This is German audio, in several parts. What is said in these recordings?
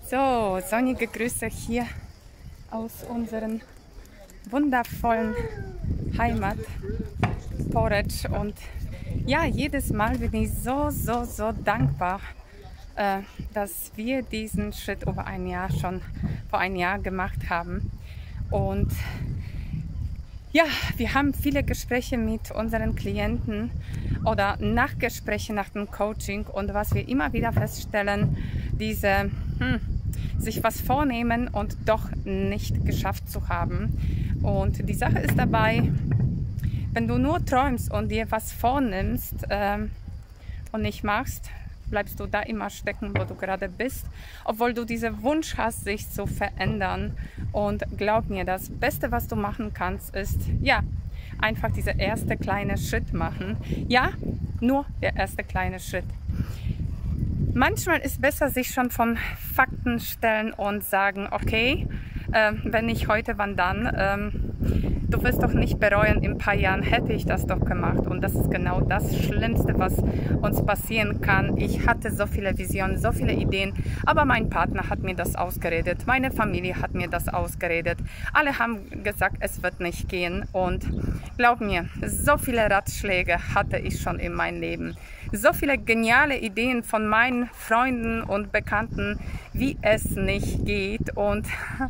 So, sonnige Grüße hier aus unserem wundervollen Heimat Porridge. Und ja, jedes Mal bin ich so dankbar, dass wir diesen Schritt vor ein Jahr gemacht haben. Und ja, wir haben viele Gespräche mit unseren Klienten oder Nachgespräche nach dem Coaching, und was wir immer wieder feststellen, diese sich was vornehmen und doch nicht geschafft zu haben. Und die Sache ist dabei, wenn du nur träumst und dir was vornimmst und nicht machst, bleibst du da immer stecken, wo du gerade bist, obwohl du diesen Wunsch hast, sich zu verändern. Und glaub mir, das Beste, was du machen kannst, ist, ja, einfach dieser erste kleine Schritt machen. Ja, nur der erste kleine Schritt. Manchmal ist es besser, sich schon von Fakten stellen und sagen, okay, wenn nicht heute, wann dann? Du wirst doch nicht bereuen, in ein paar Jahren hätte ich das doch gemacht. Und das ist genau das Schlimmste, was uns passieren kann. Ich hatte so viele Visionen, so viele Ideen, aber mein Partner hat mir das ausgeredet, meine Familie hat mir das ausgeredet. Alle haben gesagt, es wird nicht gehen. Und glaub mir, so viele Ratschläge hatte ich schon in meinem Leben. So viele geniale Ideen von meinen Freunden und Bekannten, wie es nicht geht. Und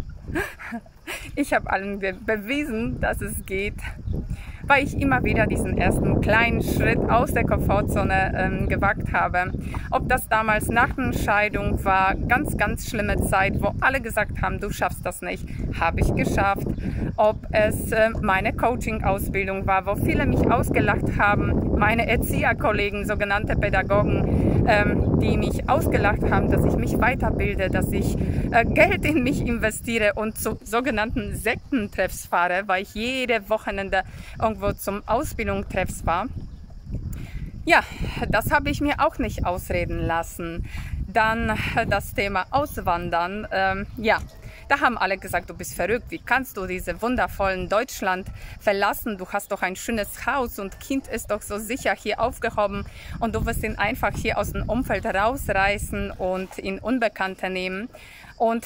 ich habe allen bewiesen, dass es geht, weil ich immer wieder diesen ersten kleinen Schritt aus der Komfortzone gewagt habe. Ob das damals nach der Scheidung war, ganz schlimme Zeit, wo alle gesagt haben, du schaffst das nicht, habe ich geschafft. Ob es meine Coaching-Ausbildung war, wo viele mich ausgelacht haben, meine Erzieherkollegen, sogenannte Pädagogen, die mich ausgelacht haben, dass ich mich weiterbilde, dass ich Geld in mich investiere und zu sogenannten Sektentreffs fahre, weil ich jede Wochenende irgendwo zum Ausbildungstreffs war. Ja, das habe ich mir auch nicht ausreden lassen. Dann das Thema Auswandern. Ja, da haben alle gesagt, du bist verrückt. Wie kannst du diese wundervollen Deutschland verlassen? Du hast doch ein schönes Haus und Kind ist doch so sicher hier aufgehoben und du wirst ihn einfach hier aus dem Umfeld rausreißen und in Unbekannte nehmen. Und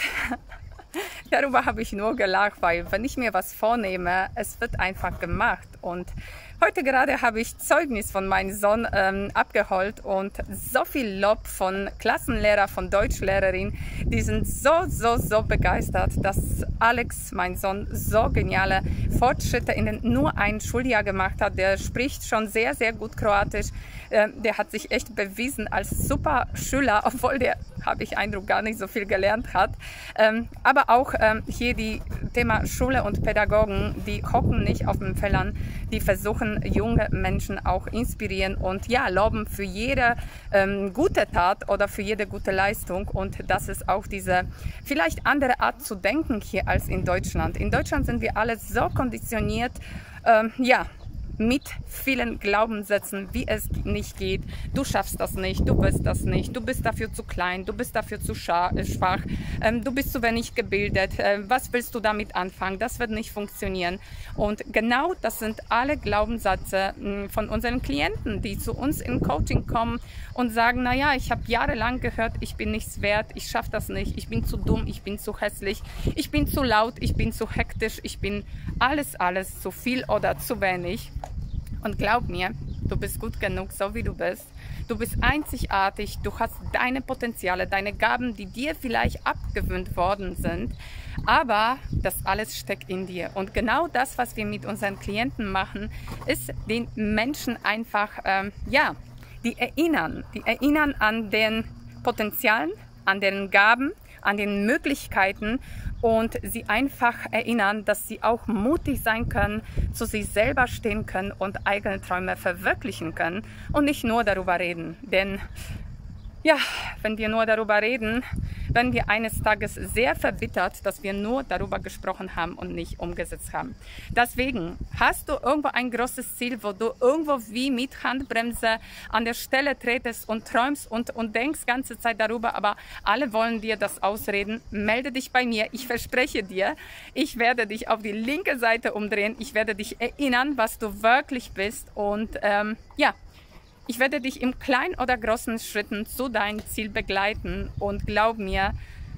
darüber habe ich nur gelacht, weil wenn ich mir was vornehme, es wird einfach gemacht. Und heute gerade habe ich Zeugnis von meinem Sohn abgeholt und so viel Lob von Klassenlehrer, von Deutschlehrerin, die sind so begeistert, dass Alex, mein Sohn, so geniale Fortschritte in nur ein Schuljahr gemacht hat. Der spricht schon sehr gut Kroatisch. Der hat sich echt bewiesen als super Schüler, obwohl der, habe ich Eindruck, gar nicht so viel gelernt hat. Aber auch hier die Thema Schule und Pädagogen, die hocken nicht auf den Fellern, die versuchen junge Menschen auch inspirieren und ja, loben für jede gute Tat oder für jede gute Leistung. Und das ist auch diese vielleicht andere Art zu denken hier als in Deutschland. In Deutschland sind wir alle so konditioniert, ja, mit vielen Glaubenssätzen, wie es nicht geht. Du schaffst das nicht, du wirst das nicht, du bist dafür zu klein, du bist dafür zu schwach, du bist zu wenig gebildet, was willst du damit anfangen, das wird nicht funktionieren. Und genau das sind alle Glaubenssätze von unseren Klienten, die zu uns in Coaching kommen und sagen, naja, ich habe jahrelang gehört, ich bin nichts wert, ich schaffe das nicht, ich bin zu dumm, ich bin zu hässlich, ich bin zu laut, ich bin zu hektisch, ich bin alles zu viel oder zu wenig. Und glaub mir, du bist gut genug, so wie du bist. Du bist einzigartig, du hast deine Potenziale, deine Gaben, die dir vielleicht abgewöhnt worden sind. Aber das alles steckt in dir. Und genau das, was wir mit unseren Klienten machen, ist den Menschen einfach, ja, die erinnern an den Potenzialen, an den Gaben, an den Möglichkeiten und sie einfach erinnern, dass sie auch mutig sein können, zu sich selber stehen können und eigene Träume verwirklichen können und nicht nur darüber reden. Denn ja, wenn wir nur darüber reden, werden wir eines Tages sehr verbittert, dass wir nur darüber gesprochen haben und nicht umgesetzt haben. Deswegen hast du irgendwo ein großes Ziel, wo du irgendwo wie mit Handbremse an der Stelle tretest und träumst und denkst die ganze Zeit darüber, aber alle wollen dir das ausreden. Melde dich bei mir, ich verspreche dir, ich werde dich auf die linke Seite umdrehen, ich werde dich erinnern, was du wirklich bist und ja, ich werde dich in kleinen oder großen Schritten zu deinem Ziel begleiten und glaub mir,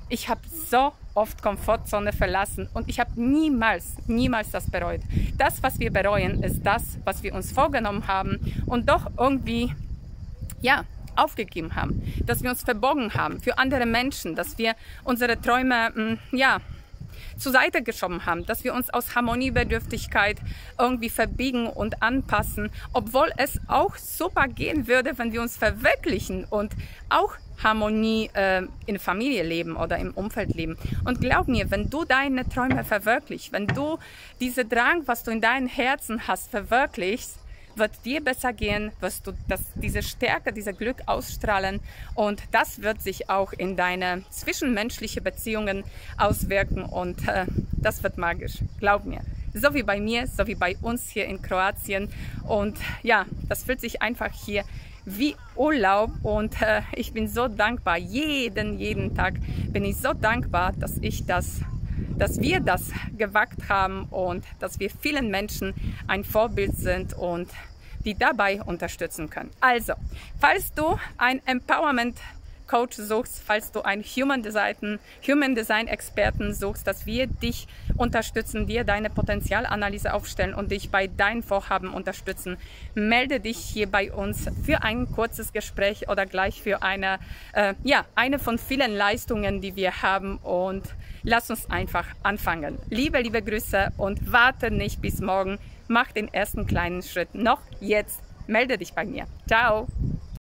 Ich habe so oft Komfortzone verlassen und ich habe niemals das bereut. Das, was wir bereuen, ist das, was wir uns vorgenommen haben und doch irgendwie, ja, aufgegeben haben, dass wir uns verborgen haben für andere Menschen, dass wir unsere Träume, ja, zur Seite geschoben haben, dass wir uns aus Harmoniebedürftigkeit irgendwie verbiegen und anpassen, obwohl es auch super gehen würde, wenn wir uns verwirklichen und auch Harmonie in Familie leben oder im Umfeld leben. Und glaub mir, wenn du deine Träume verwirklichst, wenn du diesen Drang, was du in deinem Herzen hast, verwirklichst, wird dir besser gehen, wirst du diese Stärke, dieses Glück ausstrahlen und das wird sich auch in deine zwischenmenschlichen Beziehungen auswirken und das wird magisch, glaub mir. So wie bei mir, so wie bei uns hier in Kroatien und ja, das fühlt sich einfach hier wie Urlaub und ich bin so dankbar, jeden Tag bin ich so dankbar, dass wir das gewagt haben und dass wir vielen Menschen ein Vorbild sind und die dabei unterstützen können. Also, falls du ein Empowerment Coach suchst, falls du einen Human Design Experten suchst, dass wir dich unterstützen, dir deine Potenzialanalyse aufstellen und dich bei deinen Vorhaben unterstützen, melde dich hier bei uns für ein kurzes Gespräch oder gleich für eine von vielen Leistungen, die wir haben und lass uns einfach anfangen. Liebe Grüße und warte nicht bis morgen, mach den ersten kleinen Schritt noch jetzt, melde dich bei mir. Ciao!